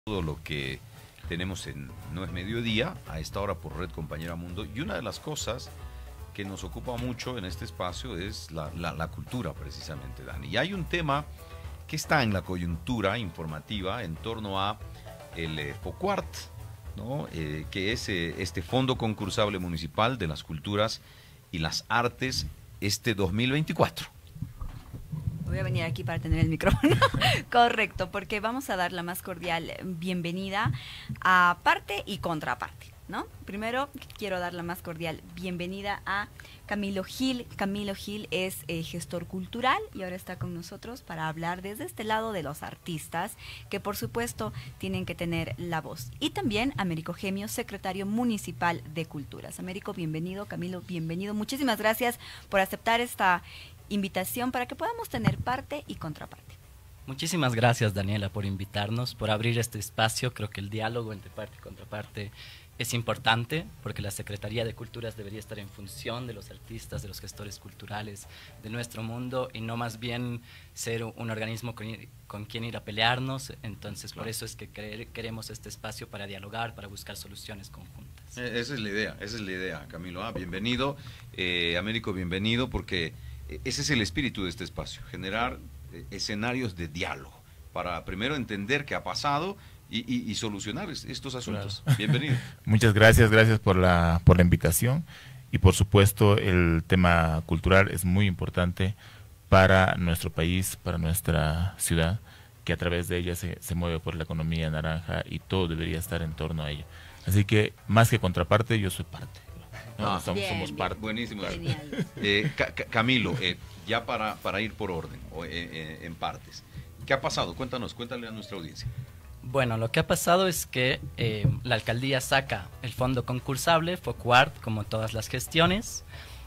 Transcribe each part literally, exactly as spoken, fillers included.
todo lo que tenemos en No es Mediodía, a esta hora por Red Compañera Mundo. Y una de las cosas que nos ocupa mucho en este espacio es la, la, la cultura, precisamente, Dani. Y hay un tema que está en la coyuntura informativa en torno a el eh, FOCUART, ¿no? eh, que es eh, este Fondo Concursable Municipal de las Culturas y las Artes este dos mil veinticuatro. Voy a venir aquí para tener el micrófono. Correcto, porque vamos a dar la más cordial bienvenida a parte y contraparte, ¿no? Primero quiero dar la más cordial bienvenida a Camilo Gil. Camilo Gil es eh, gestor cultural y ahora está con nosotros para hablar desde este lado de los artistas, que por supuesto tienen que tener la voz. Y también Américo Gemio, secretario municipal de Culturas. Américo, bienvenido. Camilo, bienvenido. Muchísimas gracias por aceptar esta invitación para que podamos tener parte y contraparte. Muchísimas gracias, Daniela, por invitarnos, por abrir este espacio. Creo que el diálogo entre parte y contraparte es importante, porque la Secretaría de Culturas debería estar en función de los artistas, de los gestores culturales de nuestro mundo, y no más bien ser un organismo con, con quien ir a pelearnos. Entonces, por eso es que queremos este espacio para dialogar, para buscar soluciones conjuntas. Esa es la idea, esa es la idea, Camilo. Ah, bienvenido, eh, Américo, bienvenido, porque ese es el espíritu de este espacio, generar eh, escenarios de diálogo, para primero entender qué ha pasado y, y, y solucionar es, estos asuntos. Claro. Bienvenido. Muchas gracias, gracias por la, por la invitación, y por supuesto el tema cultural es muy importante para nuestro país, para nuestra ciudad, que a través de ella se, se mueve por la economía naranja, y todo debería estar en torno a ella. Así que, más que contraparte, yo soy parte. No, ah, somos, bien, somos bien. parte. Buenísimo. Eh, Ca Camilo, eh, ya para, para ir por orden, o en, en, en partes, ¿qué ha pasado? Cuéntanos, cuéntale a nuestra audiencia. Bueno, lo que ha pasado es que eh, la alcaldía saca el fondo concursable, FOCUART, como todas las gestiones.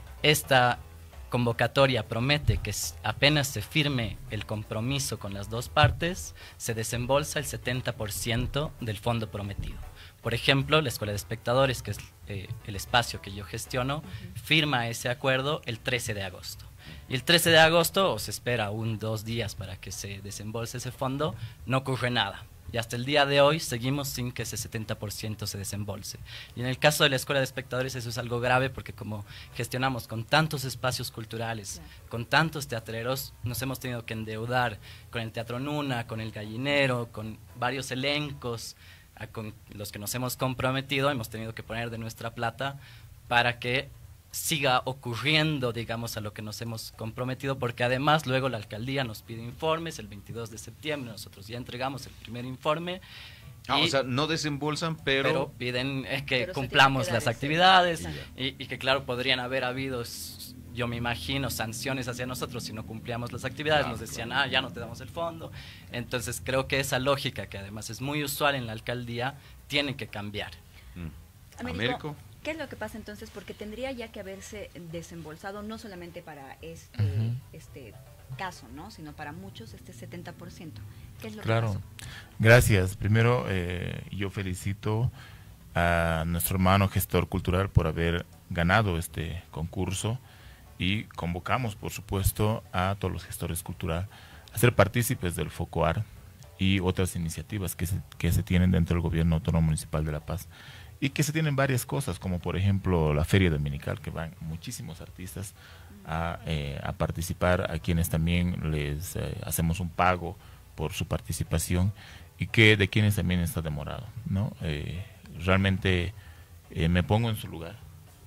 Esta convocatoria promete que apenas se firme el compromiso con las dos partes, se desembolsa el setenta por ciento del fondo prometido. Por ejemplo, la Escuela de Espectadores, que es eh, el espacio que yo gestiono, uh-huh. firma ese acuerdo el trece de agosto. Y el trece de agosto, o se espera un, dos días para que se desembolse ese fondo, no ocurre nada. Y hasta el día de hoy seguimos sin que ese setenta por ciento se desembolse. Y en el caso de la Escuela de Espectadores eso es algo grave, porque como gestionamos con tantos espacios culturales, yeah. con tantos teatreros, nos hemos tenido que endeudar con el Teatro Nuna, con el Gallinero, con varios elencos, a con los que nos hemos comprometido. Hemos tenido que poner de nuestra plata para que siga ocurriendo, digamos, a lo que nos hemos comprometido, porque además luego la alcaldía nos pide informes el veintidós de septiembre, nosotros ya entregamos el primer informe. Ah, y, o sea, no desembolsan, pero... Pero piden eh, que pero cumplamos que las ese, actividades, sí. y, y que claro, podrían haber habido, yo me imagino, sanciones hacia nosotros si no cumplíamos las actividades. Claro, nos decían, claro. ah, ya no te damos el fondo. Entonces creo que esa lógica, que además es muy usual en la alcaldía, tiene que cambiar. Mm. Américo, Américo. ¿Qué es lo que pasa entonces? Porque tendría ya que haberse desembolsado no solamente para este, uh-huh. este caso, ¿no? Sino para muchos este setenta por ciento. ¿Qué es lo claro. que pasó? Gracias. Primero, eh, yo felicito a nuestro hermano gestor cultural por haber ganado este concurso, y convocamos, por supuesto, a todos los gestores culturales a ser partícipes del FOCUART y otras iniciativas que se, que se tienen dentro del Gobierno Autónomo Municipal de La Paz, y que se tienen varias cosas, como por ejemplo la Feria Dominical, que van muchísimos artistas a, eh, a participar, a quienes también les eh, hacemos un pago por su participación, y que de quienes también está demorado, ¿no? Eh, realmente eh, me pongo en su lugar,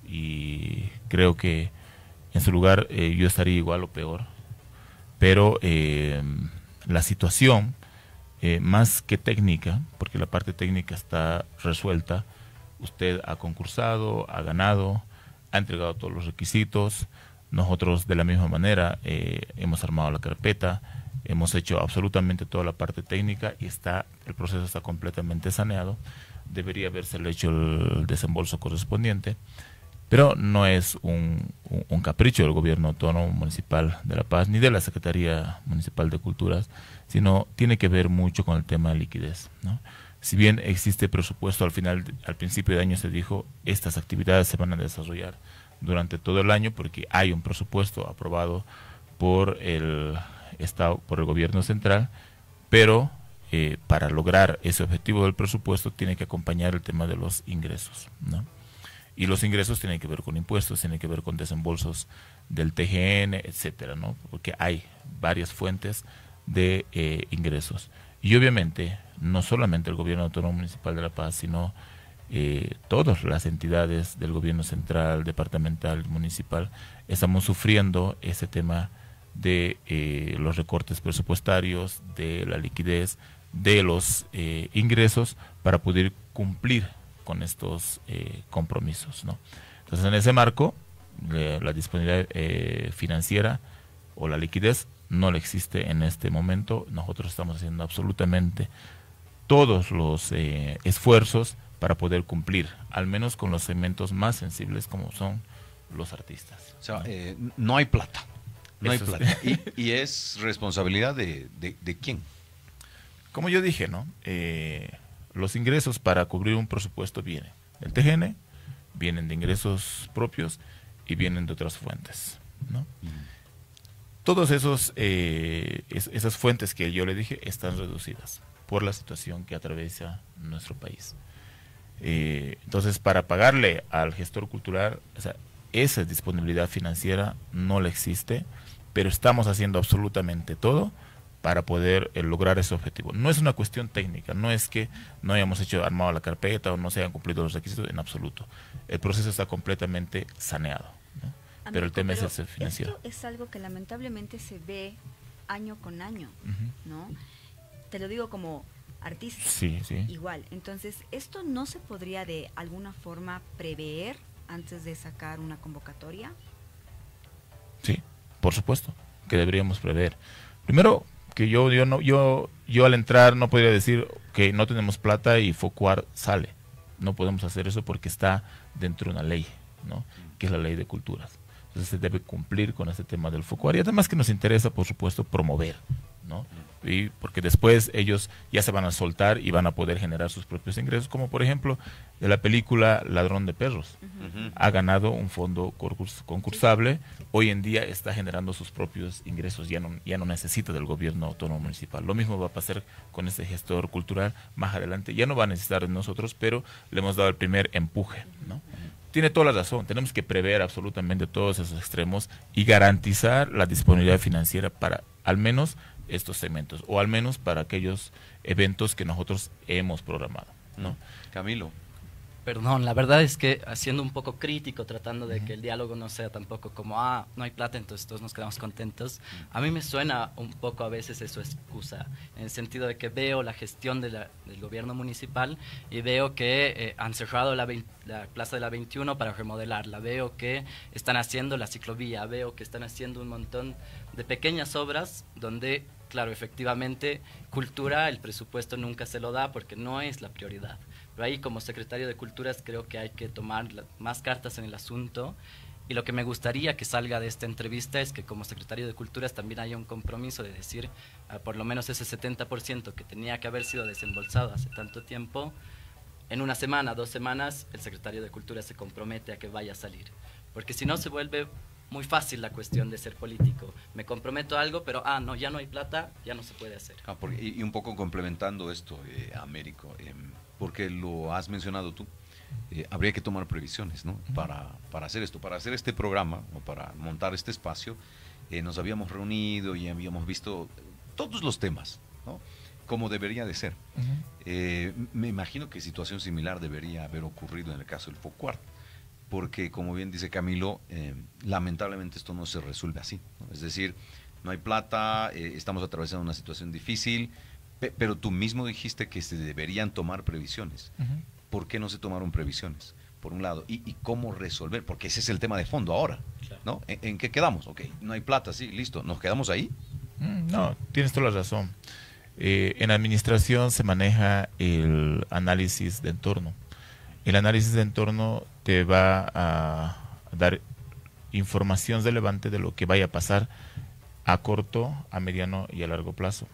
y creo que en su lugar eh, yo estaría igual o peor, pero eh, la situación, eh, más que técnica, porque la parte técnica está resuelta, usted ha concursado, ha ganado, ha entregado todos los requisitos, nosotros de la misma manera eh, hemos armado la carpeta, hemos hecho absolutamente toda la parte técnica, y está el proceso está completamente saneado. Debería haberse hecho el desembolso correspondiente, pero no es un, un, un capricho del Gobierno Autónomo Municipal de La Paz, ni de la Secretaría Municipal de Culturas, sino tiene que ver mucho con el tema de liquidez, ¿no? Si bien existe presupuesto, al final, al principio de año se dijo, estas actividades se van a desarrollar durante todo el año, porque hay un presupuesto aprobado por el Estado, por el Gobierno Central, pero eh, para lograr ese objetivo del presupuesto tiene que acompañar el tema de los ingresos, ¿no? Y los ingresos tienen que ver con impuestos, tienen que ver con desembolsos del T G N, etcétera, ¿no? Porque hay varias fuentes de eh, ingresos. Y obviamente, no solamente el Gobierno Autónomo Municipal de La Paz, sino eh, todas las entidades del gobierno central, departamental, municipal, estamos sufriendo ese tema de eh, los recortes presupuestarios, de la liquidez, de los eh, ingresos para poder cumplir con estos eh, compromisos, ¿no? Entonces, en ese marco, eh, la disponibilidad eh, financiera o la liquidez no le existe en este momento. Nosotros estamos haciendo absolutamente todos los eh, esfuerzos para poder cumplir, al menos con los segmentos más sensibles como son los artistas. O sea, eh, no hay plata. No Eso hay es- plata. Y, y es responsabilidad de, de, de quién. Como yo dije, ¿no? Eh, los ingresos para cubrir un presupuesto vienen del T G N, vienen de ingresos propios y vienen de otras fuentes, ¿no? Todos esos eh, es- esas fuentes que yo le dije están reducidas por la situación que atraviesa nuestro país. Eh, entonces, para pagarle al gestor cultural, o sea, esa disponibilidad financiera no le existe, pero estamos haciendo absolutamente todo para poder eh, lograr ese objetivo. No es una cuestión técnica, no es que no hayamos hecho armado la carpeta o no se hayan cumplido los requisitos en absoluto. El proceso está completamente saneado, ¿no? Pero el Amigo, tema pero es el financiero. Esto es algo que lamentablemente se ve año con año, Ujú. ¿no? Te lo digo como artista. Sí, sí. Igual, entonces, ¿esto no se podría de alguna forma prever antes de sacar una convocatoria? Sí, por supuesto, que deberíamos prever. Primero, que yo yo no yo yo al entrar no podría decir que no tenemos plata y Focuar sale. No podemos hacer eso porque está dentro de una ley, ¿no? Que es la Ley de Culturas. Entonces se debe cumplir con este tema del Focuar y además que nos interesa, por supuesto, promover, ¿no? Y porque después ellos ya se van a soltar y van a poder generar sus propios ingresos, como por ejemplo de la película Ladrón de Perros. Ujú. Ha ganado un fondo concurs- concursable, hoy en día está generando sus propios ingresos, ya no, ya no necesita del gobierno autónomo municipal. Lo mismo va a pasar con este gestor cultural más adelante, ya no va a necesitar de nosotros, pero le hemos dado el primer empuje, ¿no? Tiene toda la razón, tenemos que prever absolutamente todos esos extremos y garantizar la disponibilidad financiera para al menos estos segmentos, o al menos para aquellos eventos que nosotros hemos programado, ¿no? Camilo. Perdón, la verdad es que siendo un poco crítico, tratando de que el diálogo no sea tampoco como, ah, no hay plata, entonces todos nos quedamos contentos, a mí me suena un poco a veces eso excusa, en el sentido de que veo la gestión de la, del gobierno municipal y veo que eh, han cerrado la, vein- la Plaza de la veintiuno para remodelarla, veo que están haciendo la ciclovía, veo que están haciendo un montón de pequeñas obras donde, claro, efectivamente, cultura, el presupuesto nunca se lo da porque no es la prioridad. Pero ahí, como secretario de Culturas, creo que hay que tomar la- más cartas en el asunto. Y lo que me gustaría que salga de esta entrevista es que como secretario de Culturas también haya un compromiso de decir, ah, por lo menos ese setenta por ciento que tenía que haber sido desembolsado hace tanto tiempo, en una semana, dos semanas, el secretario de Cultura se compromete a que vaya a salir. Porque si no, se vuelve muy fácil la cuestión de ser político. Me comprometo a algo, pero, ah, no, ya no hay plata, ya no se puede hacer. Ah, porque- y, y un poco complementando esto, eh, Américo, eh, porque lo has mencionado tú, eh, habría que tomar previsiones, ¿no? Para, para hacer esto, para hacer este programa o para montar este espacio, eh, nos habíamos reunido y habíamos visto todos los temas, ¿no? Como debería de ser. Eh, me imagino que situación similar debería haber ocurrido en el caso del Focuar, porque como bien dice Camilo, eh, lamentablemente esto no se resuelve así, ¿no? Es decir, no hay plata, eh, estamos atravesando una situación difícil, pe- pero tú mismo dijiste que se deberían tomar previsiones. Ujú. ¿Por qué no se tomaron previsiones? Por un lado, y, y cómo resolver, porque ese es el tema de fondo ahora, ¿no? ¿En, en qué quedamos? Ok, no hay plata, sí, listo, ¿nos quedamos ahí? Mm, No, tienes toda la razón. Eh, en administración se maneja el análisis de entorno. El análisis de entorno te va a dar información relevante de lo que vaya a pasar a corto, a mediano y a largo plazo.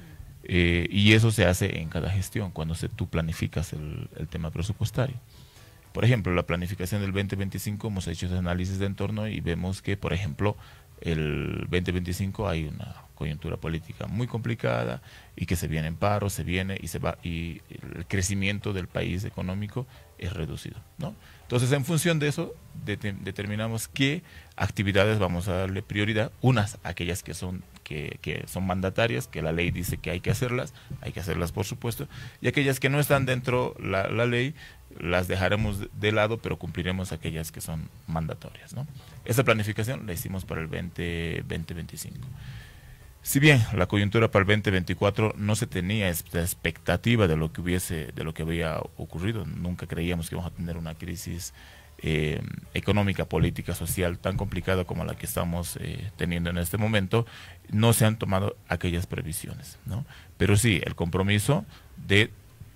Eh, y eso se hace en cada gestión, cuando se, tú planificas el, el tema presupuestario. Por ejemplo, la planificación del veinte veinticinco hemos hecho ese análisis de entorno y vemos que, por ejemplo, el veinte veinticinco hay una coyuntura política muy complicada y que se viene en paro, se viene y se va y el crecimiento del país económico es reducido, ¿no? Entonces, en función de eso, de, determinamos qué actividades vamos a darle prioridad, unas aquellas que son que, que son mandatarias, que la ley dice que hay que hacerlas, hay que hacerlas por supuesto, y aquellas que no están dentro la, la ley, las dejaremos de lado, pero cumpliremos aquellas que son mandatorias, ¿no? Esa planificación la hicimos para el veinte veinticinco. Si bien la coyuntura para el veinte veinticuatro no se tenía esta expectativa de lo que hubiese, de lo que había ocurrido, nunca creíamos que íbamos a tener una crisis eh, económica, política, social tan complicada como la que estamos eh, teniendo en este momento, no se han tomado aquellas previsiones, ¿no? Pero sí, el compromiso de,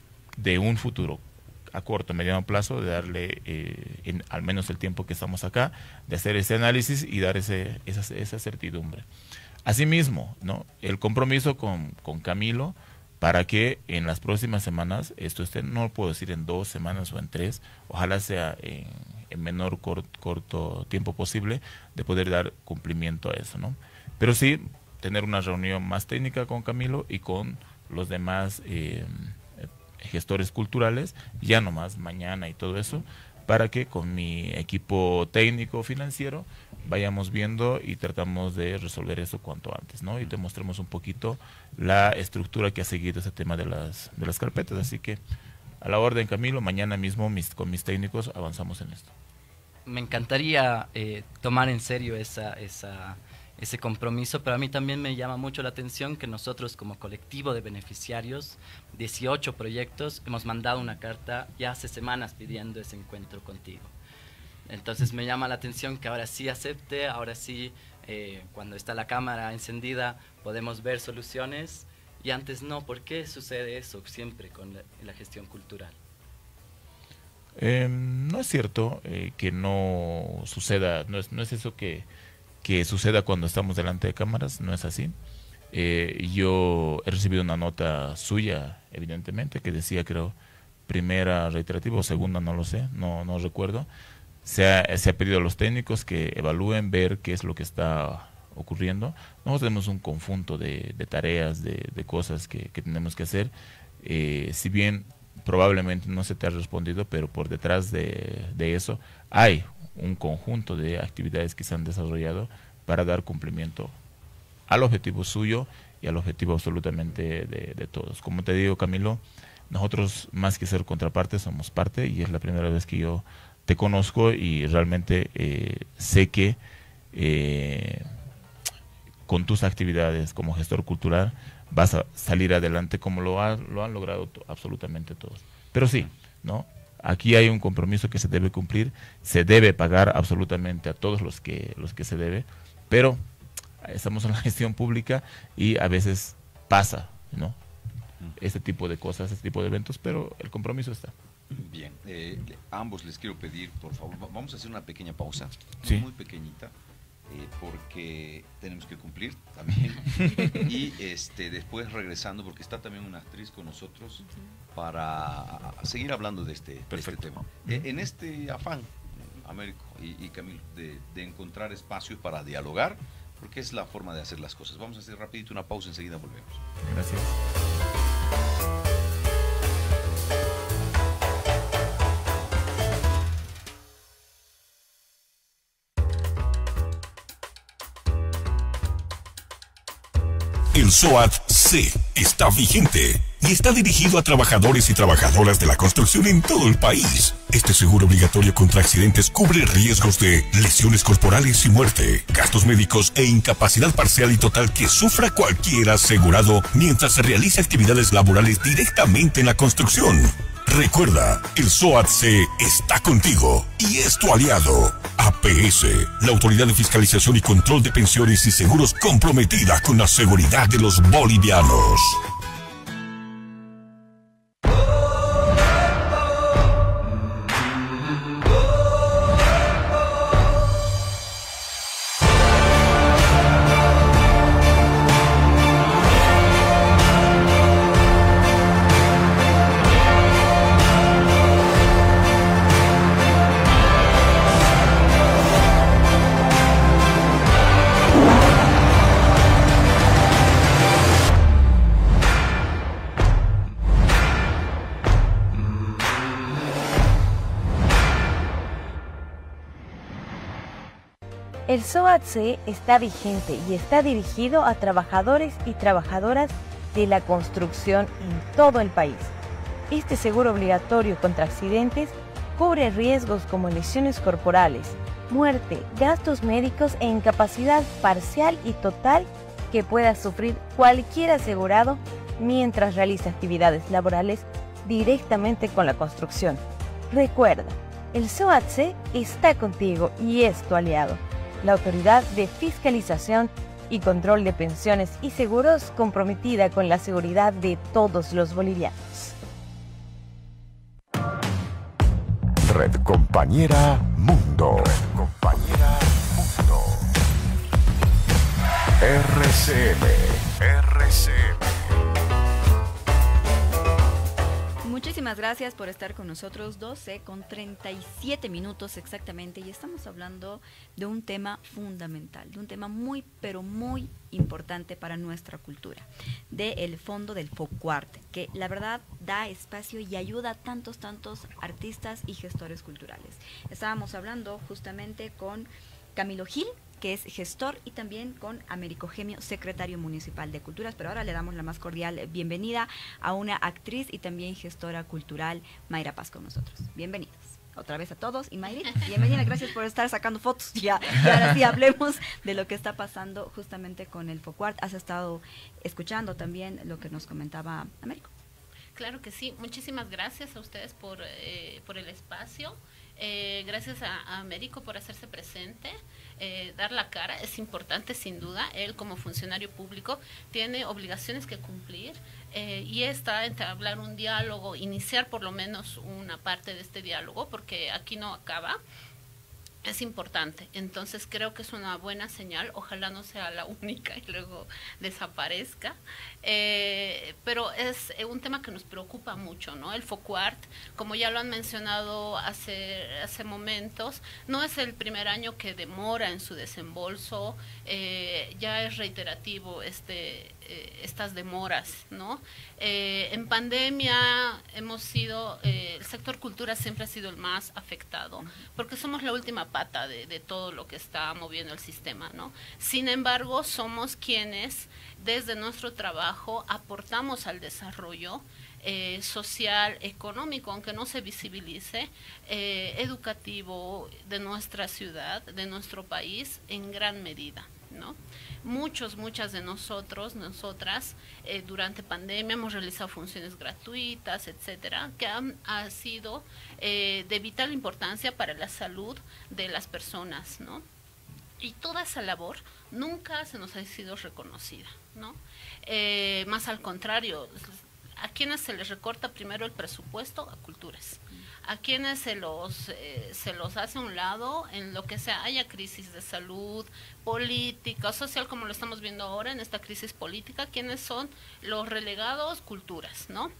de un futuro a corto, mediano plazo, de darle eh, en, al menos el tiempo que estamos acá, de hacer ese análisis y dar ese, esa, esa certidumbre. Asimismo, ¿no? El compromiso con, con Camilo para que en las próximas semanas, esto esté, no lo puedo decir en dos semanas o en tres, ojalá sea en, en menor cor, corto tiempo posible, de poder dar cumplimiento a eso, ¿no? Pero sí, tener una reunión más técnica con Camilo y con los demás eh, gestores culturales, ya nomás mañana y todo eso, para que con mi equipo técnico financiero vayamos viendo y tratamos de resolver eso cuanto antes, ¿no? Y te mostremos un poquito la estructura que ha seguido ese tema de las, de las carpetas. Así que a la orden, Camilo, mañana mismo mis, con mis técnicos avanzamos en esto. Me encantaría eh, tomar en serio esa, esa, ese compromiso, pero a mí también me llama mucho la atención que nosotros como colectivo de beneficiarios, dieciocho proyectos, hemos mandado una carta ya hace semanas pidiendo ese encuentro contigo. Entonces me llama la atención que ahora sí acepte, ahora sí, eh, cuando está la cámara encendida, podemos ver soluciones y antes no. ¿Por qué sucede eso siempre con la, la gestión cultural? Eh, no es cierto eh, que no suceda, no es, no es eso que, que suceda cuando estamos delante de cámaras, no es así. Eh, yo he recibido una nota suya, evidentemente, que decía, creo, primera reiterativa o segunda, no lo sé, no, no recuerdo. Se ha, se ha pedido a los técnicos que evalúen, ver qué es lo que está ocurriendo. Nosotros tenemos un conjunto de, de tareas, de, de cosas que, que tenemos que hacer. Eh, si bien probablemente no se te ha respondido, pero por detrás de, de eso hay un conjunto de actividades que se han desarrollado para dar cumplimiento al objetivo suyo y al objetivo absolutamente de, de todos. Como te digo, Camilo, nosotros más que ser contraparte somos parte, y es la primera vez que yo te conozco y realmente eh, sé que eh, con tus actividades como gestor cultural vas a salir adelante como lo, ha, lo han logrado absolutamente todos. Pero sí, ¿no? Aquí hay un compromiso que se debe cumplir, se debe pagar absolutamente a todos los que, los que se debe, pero estamos en la gestión pública y a veces pasa, ¿no? Este tipo de cosas, este tipo de eventos, pero el compromiso está. Bien, eh, a ambos les quiero pedir, por favor, vamos a hacer una pequeña pausa, sí, muy pequeñita, eh, porque tenemos que cumplir también. Y este después regresando, porque está también una actriz con nosotros, para seguir hablando de este, de este tema. Eh, en este afán, Américo y, y Camilo, de, de encontrar espacios para dialogar, porque es la forma de hacer las cosas. Vamos a hacer rapidito una pausa, enseguida volvemos. Gracias. El SOAT-C está vigente y está dirigido a trabajadores y trabajadoras de la construcción en todo el país. Este seguro obligatorio contra accidentes cubre riesgos de lesiones corporales y muerte, gastos médicos e incapacidad parcial y total que sufra cualquier asegurado mientras se realice actividades laborales directamente en la construcción. Recuerda, el SOAT-C está contigo y es tu aliado. A P S, la Autoridad de Fiscalización y Control de Pensiones y Seguros comprometida con la seguridad de los bolivianos. El SOAT-C está vigente y está dirigido a trabajadores y trabajadoras de la construcción en todo el país. Este seguro obligatorio contra accidentes cubre riesgos como lesiones corporales, muerte, gastos médicos e incapacidad parcial y total que pueda sufrir cualquier asegurado mientras realiza actividades laborales directamente con la construcción. Recuerda, el SOAT-C está contigo y es tu aliado. La Autoridad de Fiscalización y Control de Pensiones y Seguros, comprometida con la seguridad de todos los bolivianos. Red Compañera Mundo. Red Compañera Mundo. R C M. R C M. Muchísimas gracias por estar con nosotros, doce con treinta y siete minutos exactamente, y estamos hablando de un tema fundamental, de un tema muy, pero muy importante para nuestra cultura, del fondo del FOCUART, que la verdad da espacio y ayuda a tantos, tantos artistas y gestores culturales. Estábamos hablando justamente con Camilo Gil, que es gestor, y también con Américo Gemio, secretario municipal de Culturas, pero ahora le damos la más cordial bienvenida a una actriz y también gestora cultural, Mayra Paz, con nosotros. Bienvenidos otra vez a todos, y Mayra, bienvenida, gracias por estar sacando fotos. Ya, y ahora sí hablemos de lo que está pasando justamente con el FOCUART. Has estado escuchando también lo que nos comentaba Américo. Claro que sí, muchísimas gracias a ustedes por, eh, por el espacio. Eh, gracias a, a Américo por hacerse presente, eh, dar la cara, es importante sin duda. Él como funcionario público tiene obligaciones que cumplir, eh, y está entablar un diálogo, iniciar por lo menos una parte de este diálogo, porque aquí no acaba. Es importante, entonces creo que es una buena señal, ojalá no sea la única y luego desaparezca, eh, pero es un tema que nos preocupa mucho, ¿no? El FOCUART, como ya lo han mencionado hace, hace momentos, no es el primer año que demora en su desembolso, eh, ya es reiterativo este, eh, estas demoras, ¿no? Eh, en pandemia hemos sido, eh, el sector cultura siempre ha sido el más afectado, porque somos la última pata de, de todo lo que está moviendo el sistema, ¿no? Sin embargo, somos quienes desde nuestro trabajo aportamos al desarrollo eh, social, económico, aunque no se visibilice, eh, educativo de nuestra ciudad, de nuestro país, en gran medida, ¿no? Muchos, muchas de nosotros, nosotras, eh, durante pandemia hemos realizado funciones gratuitas, etcétera, que han ha sido eh, de vital importancia para la salud de las personas, ¿no? Y toda esa labor nunca se nos ha sido reconocida, ¿no? Eh, más al contrario, a quienes se les recorta primero el presupuesto, a culturas. A quienes se los eh, se los hace a un lado en lo que sea, haya crisis de salud, política, social, como lo estamos viendo ahora en esta crisis política, quienes son los relegados, culturas, ¿no?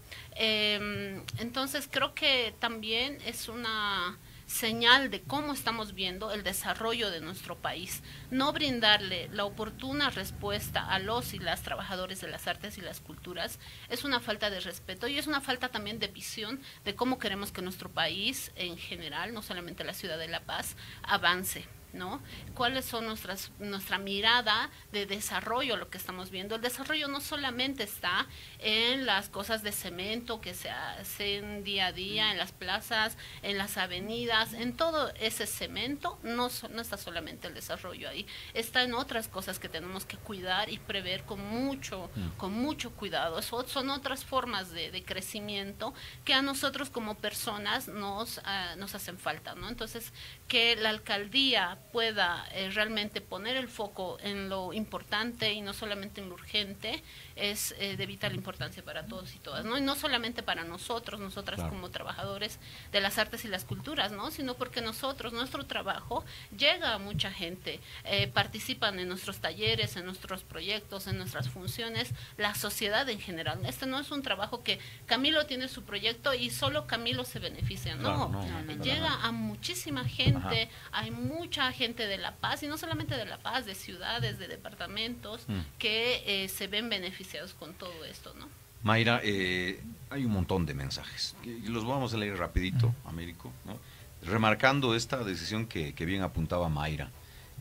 Eh, entonces creo que también es una señal de cómo estamos viendo el desarrollo de nuestro país. No brindarle la oportuna respuesta a los y las trabajadores de las artes y las culturas es una falta de respeto, y es una falta también de visión de cómo queremos que nuestro país en general, no solamente la ciudad de La Paz, avance, ¿no? ¿Cuáles son nuestras nuestra mirada de desarrollo, lo que estamos viendo? El desarrollo no solamente está en las cosas de cemento que se hacen día a día en las plazas, en las avenidas, en todo ese cemento, no, no está solamente el desarrollo ahí, está en otras cosas que tenemos que cuidar y prever con mucho, con mucho cuidado. Eso son otras formas de, de crecimiento que a nosotros como personas nos, uh, nos hacen falta, ¿no? Entonces, que la alcaldía pueda eh, realmente poner el foco en lo importante y no solamente en lo urgente, es eh, de vital importancia para todos y todas, ¿no? Y no solamente para nosotros, nosotras claro. como trabajadores de las artes y las culturas, ¿no? Sino porque nosotros, nuestro trabajo llega a mucha gente, eh, participan en nuestros talleres, en nuestros proyectos, en nuestras funciones, la sociedad en general. Este no es un trabajo que Camilo tiene su proyecto y solo Camilo se beneficia, no, claro, no, no, no llega no. a muchísima gente, Ajá. hay mucha gente de La Paz, y no solamente de La Paz, de ciudades, de departamentos, mm. que eh, se ven beneficiados con todo esto, ¿no? Mayra, eh, hay un montón de mensajes, y los vamos a leer rapidito, Américo, ¿no? Remarcando esta decisión que, que bien apuntaba Mayra.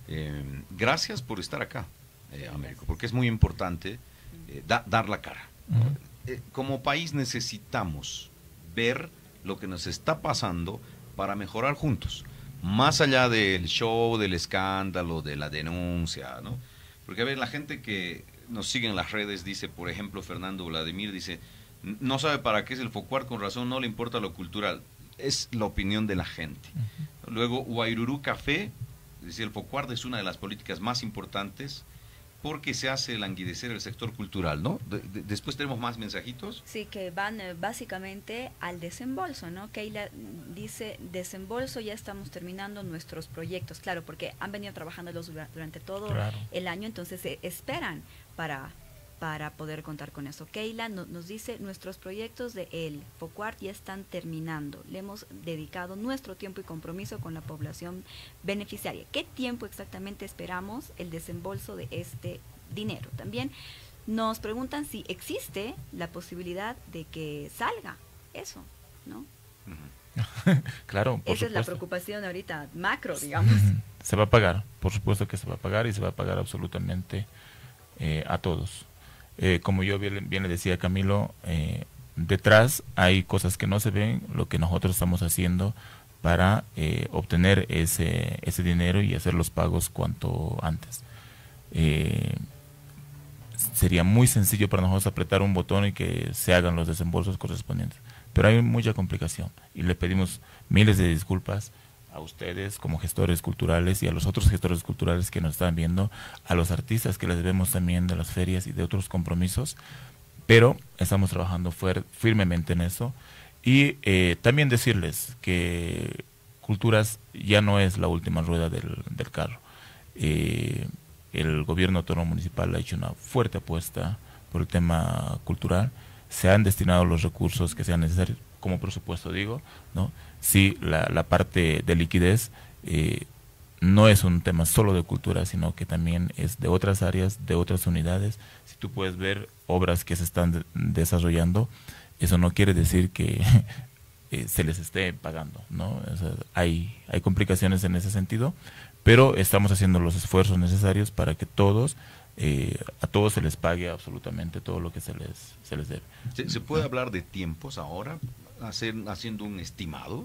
Eh, gracias por estar acá, eh, Américo, porque es muy importante eh, da, dar la cara. Uh-huh. Eh, como país necesitamos ver lo que nos está pasando para mejorar juntos, más allá del show, del escándalo, de la denuncia, ¿no? Porque a ver, la gente que nos sigue en las redes dice, por ejemplo, Fernando Vladimir dice, no sabe para qué es el Focuart, con razón no le importa lo cultural. Es la opinión de la gente. Uh-huh. Luego, Guairurú Café, dice, el Focuart es una de las políticas más importantes porque se hace languidecer el sector cultural, ¿no? De, de, después tenemos más mensajitos. Sí, que van eh, básicamente al desembolso, ¿no? Keila dice, desembolso, ya estamos terminando nuestros proyectos, claro, porque han venido trabajando los durante todo claro. el año, entonces se eh, esperan para, para poder contar con eso. Keila no, nos dice, nuestros proyectos de el Focuart ya están terminando, le hemos dedicado nuestro tiempo y compromiso con la población beneficiaria. ¿Qué tiempo exactamente esperamos el desembolso de este dinero? También nos preguntan si existe la posibilidad de que salga eso, ¿no? Uh-huh. Claro, por Esa supuesto. es la preocupación ahorita macro, digamos. Se va a pagar, por supuesto que se va a pagar y se va a pagar absolutamente eh, a todos. Eh, como yo bien, bien le decía a Camilo, eh, detrás hay cosas que no se ven, lo que nosotros estamos haciendo para eh, obtener ese, ese dinero y hacer los pagos cuanto antes. Eh, sería muy sencillo para nosotros apretar un botón y que se hagan los desembolsos correspondientes, pero hay mucha complicación y le pedimos miles de disculpas a ustedes como gestores culturales y a los otros gestores culturales que nos están viendo, a los artistas que les debemos también de las ferias y de otros compromisos, pero estamos trabajando fuer firmemente en eso. Y eh, también decirles que Culturas ya no es la última rueda del, del carro. Eh, el gobierno autónomo municipal ha hecho una fuerte apuesta por el tema cultural, se han destinado los recursos que sean necesarios, como presupuesto digo, ¿no? Sí, la, la parte de liquidez eh, no es un tema solo de cultura, sino que también es de otras áreas, de otras unidades. Si tú puedes ver obras que se están de desarrollando, eso no quiere decir que eh, se les esté pagando, ¿no? O sea, hay, hay complicaciones en ese sentido, pero estamos haciendo los esfuerzos necesarios para que todos, eh, a todos se les pague absolutamente todo lo que se les, se les debe. ¿Se, ¿Se puede hablar de tiempos ahora? Hacer, haciendo un estimado.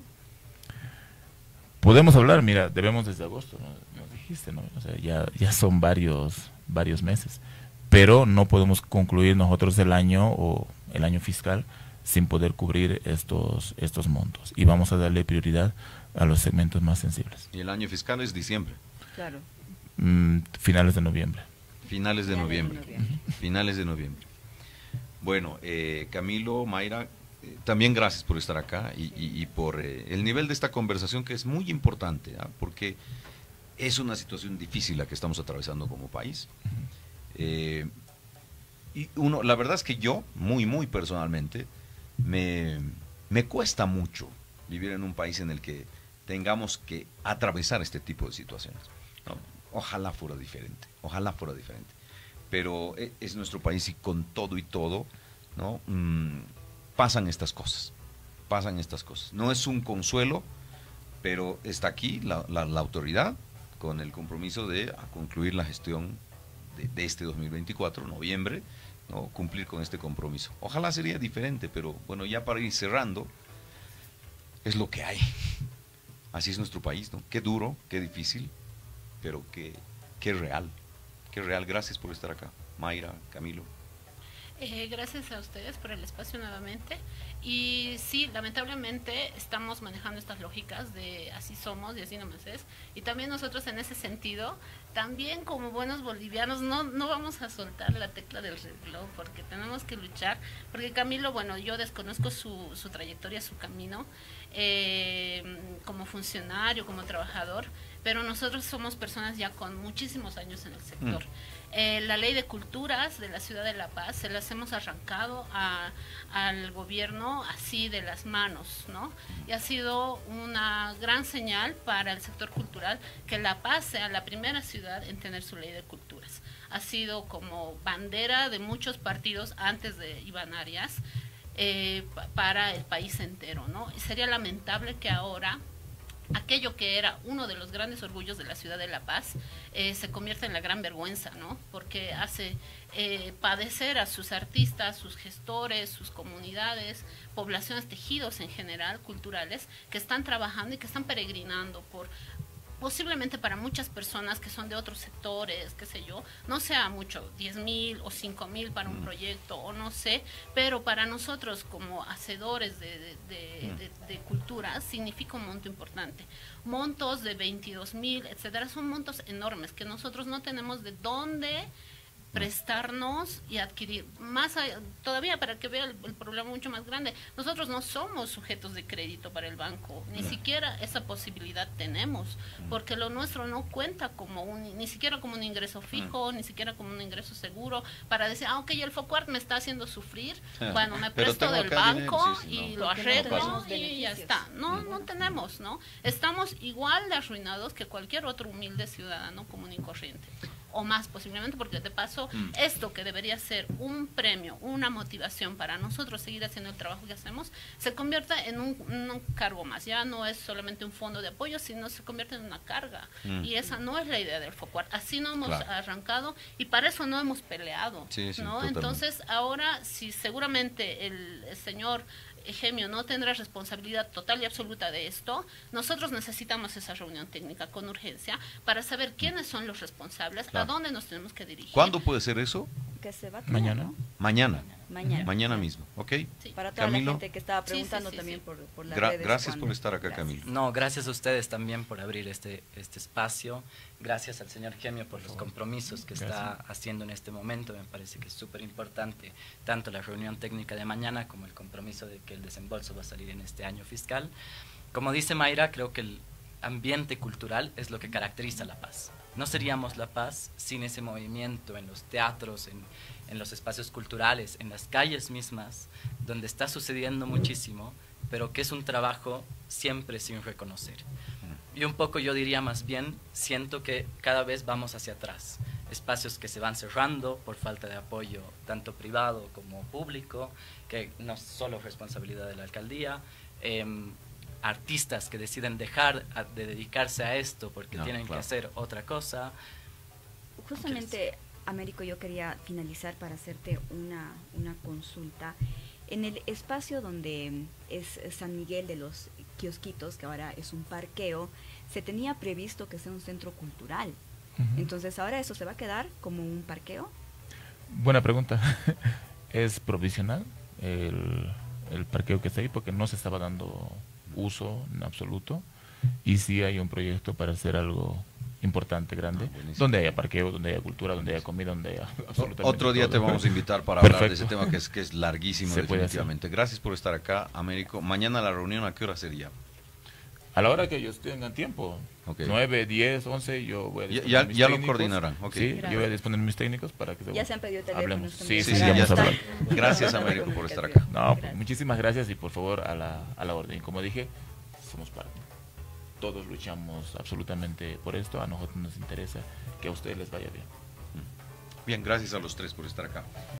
Podemos hablar, mira, debemos desde agosto, ¿no? Nos dijiste, ¿no? O sea, ya, ya son varios, varios meses, pero no podemos concluir nosotros el año o el año fiscal sin poder cubrir estos, estos montos, y vamos a darle prioridad a los segmentos más sensibles. Y el año fiscal es diciembre. Claro. Mm, finales de noviembre. Finales de Finales noviembre. de noviembre. Finales de noviembre. Bueno, eh, Camilo, Mayra, eh, también gracias por estar acá y, y, y por eh, el nivel de esta conversación, que es muy importante, ¿eh? Porque es una situación difícil la que estamos atravesando como país. Eh, y uno, la verdad es que yo, muy, muy personalmente, me, me cuesta mucho vivir en un país en el que tengamos que atravesar este tipo de situaciones, ¿no? Ojalá fuera diferente, ojalá fuera diferente. Pero es nuestro país y con todo y todo, ¿no? Mm, pasan estas cosas, pasan estas cosas. No es un consuelo, pero está aquí la, la, la autoridad con el compromiso de a concluir la gestión de, de este dos mil veinticuatro, noviembre, ¿no? Cumplir con este compromiso. Ojalá sería diferente, pero bueno, ya para ir cerrando, es lo que hay. Así es nuestro país, ¿no? Qué duro, qué difícil, pero qué, qué real. Qué real. Gracias por estar acá, Mayra, Camilo. Eh, gracias a ustedes por el espacio nuevamente. Y sí, lamentablemente estamos manejando estas lógicas de así somos y así nomás es. Y también nosotros en ese sentido, también como buenos bolivianos, no, no vamos a soltar la tecla del reloj, porque tenemos que luchar. Porque Camilo, bueno, yo desconozco su, su trayectoria, su camino, eh, como funcionario, como trabajador, pero nosotros somos personas ya con muchísimos años en el sector. Mm. Eh, la ley de culturas de la ciudad de La Paz se las hemos arrancado a, al gobierno así de las manos, ¿no? Y ha sido una gran señal para el sector cultural que La Paz sea la primera ciudad en tener su ley de culturas. Ha sido como bandera de muchos partidos antes de Iván Arias eh, para el país entero, ¿no? Y sería lamentable que ahora aquello que era uno de los grandes orgullos de la ciudad de La Paz eh, se convierte en la gran vergüenza, ¿no? Porque hace eh, padecer a sus artistas, sus gestores, sus comunidades, poblaciones, tejidos en general, culturales, que están trabajando y que están peregrinando por... posiblemente para muchas personas que son de otros sectores, qué sé yo, no sea mucho, diez mil o cinco mil para un proyecto, o no sé, pero para nosotros como hacedores de, de, de, de, de cultura significa un monto importante. Montos de veintidós mil, etcétera, son montos enormes que nosotros no tenemos de dónde prestarnos y adquirir. Más allá, todavía para que vea el, el problema mucho más grande, nosotros no somos sujetos de crédito para el banco, ni no. siquiera esa posibilidad tenemos, porque lo nuestro no cuenta como un, ni siquiera como un ingreso fijo, no. ni siquiera como un ingreso seguro, para decir, ah, ok, el FOCUART me está haciendo sufrir, ah, bueno, me presto del banco dinero, sí, sí, y no. lo arreglo no y ya está. No, no, no tenemos, ¿no? Estamos igual de arruinados que cualquier otro humilde ciudadano común y corriente. O más posiblemente, porque de paso mm. esto que debería ser un premio, una motivación para nosotros seguir haciendo el trabajo que hacemos, se convierta en un, un cargo más. Ya no es solamente un fondo de apoyo, sino se convierte en una carga. Mm. Y esa no es la idea del FOCUART. Así no hemos claro. arrancado y para eso no hemos peleado. Sí, sí, ¿no? Entonces ahora, si seguramente el, el señor Gemio no tendrá responsabilidad total y absoluta de esto, nosotros necesitamos esa reunión técnica con urgencia para saber quiénes son los responsables, claro. a dónde nos tenemos que dirigir. ¿Cuándo puede ser eso? Que se va a mañana. Mañana. Mañana. Mañana mismo, ¿ok? Sí. Para toda Camilo. la gente que estaba preguntando sí, sí, sí, sí. también por, por las Gra redes. Gracias cuando... por estar acá, gracias. Camilo. No, gracias a ustedes también por abrir este, este espacio. Gracias al señor Gemio por los compromisos que gracias. está haciendo en este momento. Me parece que es súper importante tanto la reunión técnica de mañana como el compromiso de que el desembolso va a salir en este año fiscal. Como dice Mayra, creo que el ambiente cultural es lo que caracteriza La Paz. No seríamos La Paz sin ese movimiento en los teatros, en, en los espacios culturales, en las calles mismas, donde está sucediendo muchísimo, pero que es un trabajo siempre sin reconocer. Y un poco yo diría más bien, siento que cada vez vamos hacia atrás. Espacios que se van cerrando por falta de apoyo, tanto privado como público, que no es solo responsabilidad de la alcaldía, eh, artistas que deciden dejar de dedicarse a esto porque no, tienen claro. que hacer otra cosa. Justamente, Américo, yo quería finalizar para hacerte una, una consulta. En el espacio donde es San Miguel de los Kiosquitos, que ahora es un parqueo, se tenía previsto que sea un centro cultural. Uh-huh. Entonces, ¿ahora eso se va a quedar como un parqueo? Buena pregunta. Es provisional el, el parqueo que está ahí porque no se estaba dando uso en absoluto, y sí hay un proyecto para hacer algo importante, grande, ah, donde haya parqueo, donde haya cultura, donde haya comida, donde haya absolutamente otro día todo. Te vamos a invitar para Perfecto. hablar de ese tema que es, que es larguísimo. Se definitivamente. Gracias por estar acá, Américo. Mañana la reunión, ¿a qué hora sería? A la hora que ellos tengan tiempo, okay. nueve, diez, once, yo voy a disponer ya, mis ya técnicos. Lo coordinarán. Okay. Sí, Gracias. Yo voy a disponer mis técnicos para que ya se han pedido teléfonos. Sí, sí, sí, sí, ya está. Hablar. Gracias, Américo, por estar acá. No, gracias. Muchísimas gracias y por favor a la, a la orden. Como dije, somos parte. Todos luchamos absolutamente por esto. A nosotros nos interesa que a ustedes les vaya bien. Bien, gracias a los tres por estar acá.